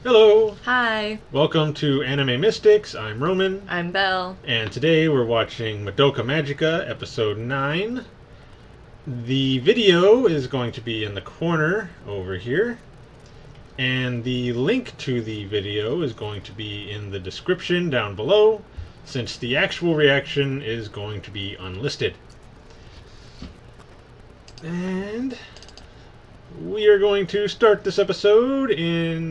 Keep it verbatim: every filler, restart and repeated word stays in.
Hello! Hi, Welcome to Anime Mystics. I'm Roman, I'm Belle. and today we're watching Madoka Magica, Episode nine. The video is going to be in the corner over here, and the link to the video is going to be in the description down below, since the actual reaction is going to be unlisted. And we are going to start this episode in